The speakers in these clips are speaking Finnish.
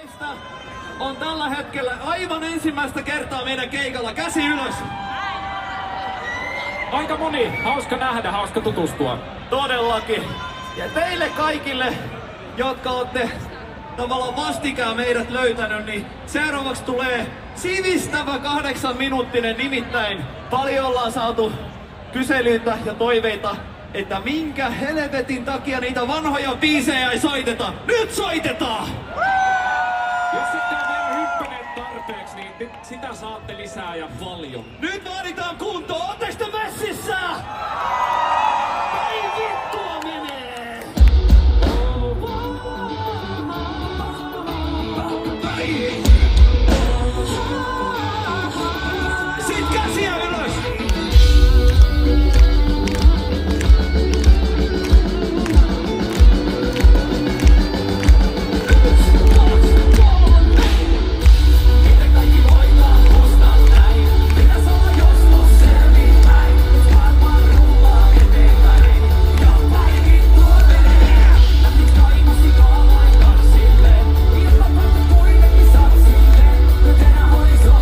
Keistä on tällä hetkellä aivan ensimmäistä kertaa meidän keikalla. Käsi ylös! Aika moni. Hauska nähdä, hauska tutustua. Todellakin. Ja teille kaikille, jotka olette tavallaan vastikään meidät löytänyt, niin seuraavaksi tulee sivistävä 8-minuuttinen, nimittäin paljon ollaan saatu kyselyitä ja toiveita, että minkä helvetin takia niitä vanhoja biisejä ei soiteta. Nyt soitetaan! Jos sitten on vielä hyppäneet tarpeeksi, niin sitä saatte lisää ja paljon. Nyt vaaditaan kuntoon! Ootteko te messissä? Ei vittua menee! Sit käsiä ylös! Horizon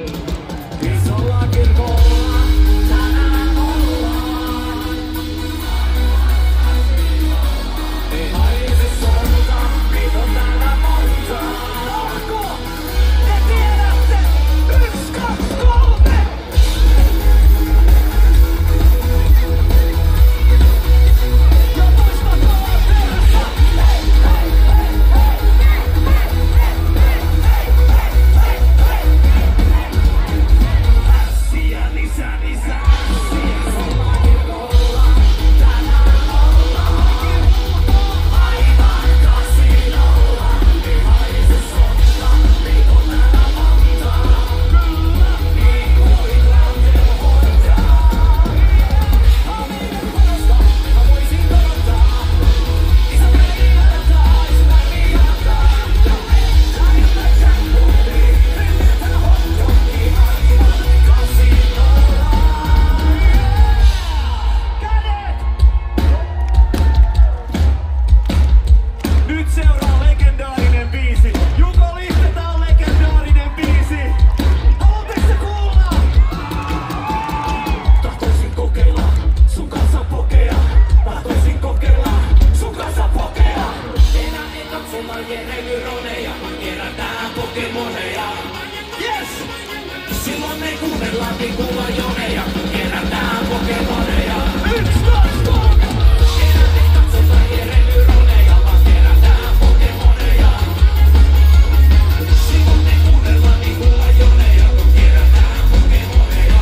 Isolla kirkolla tänään ollaan. Ei haise solta, meitä on täällä monta. Onko? Te tiedätte! 1, 2, 3! Ja toista tuolla perässä! Hei, hei, hei, hei! Ässiä lisää, lisää ässiä. Isolla kirkolla tänään ollaan. Aivan kasinolla. Ei haise solta, meitä on täällä monta. Kyllä, niin voi lähteä hoitaa. Meidän puolesta mä voisin kadottaa. Isä meni hätää, isä meni hätää. Lähimmä jackpotti, menetään hotdogki. Aivan kasinolla. Kädet! Nyt seuraa legendaarinen biisi. Juko Lihti, tää on legendaarinen biisi. Haluatteko te kuulla? Tahtoisin kokeilla sun kanssa pokea. Tahtoisin kokeilla sun kanssa pokea. Enää ei katsella jereilyroneja, vaan kerätään pokemoneja. Yes! Silloin ei kuunnella vikulla joneja, kun kerätään pokemoneja. 1, 2, 3! Enää ei katsota jereilyroneja, vaan kerätään pokemoneja. Silloin ei kuunnella vikulla joneja, kun kerätään pokemoneja.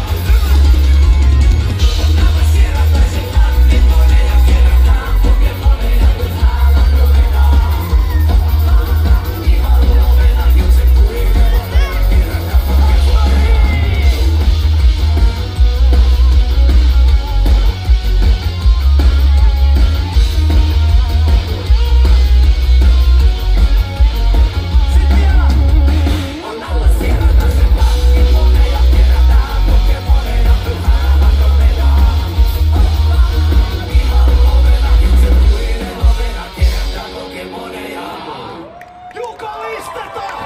Ottaa siellä taisellaan vimoneja, kerätään pokemoneja, kun häällä ruvetaan. Ihan luovena, juokse kuivelovena, kerätään pokemoneja. Sit vielä! On alla siellä taisellaan vimoneja, kerätään pokemoneja, kun häällä ruvetaan. Ihan luovena, juokse kuivelovena, kerätään pokemoneja. Juko Lihti!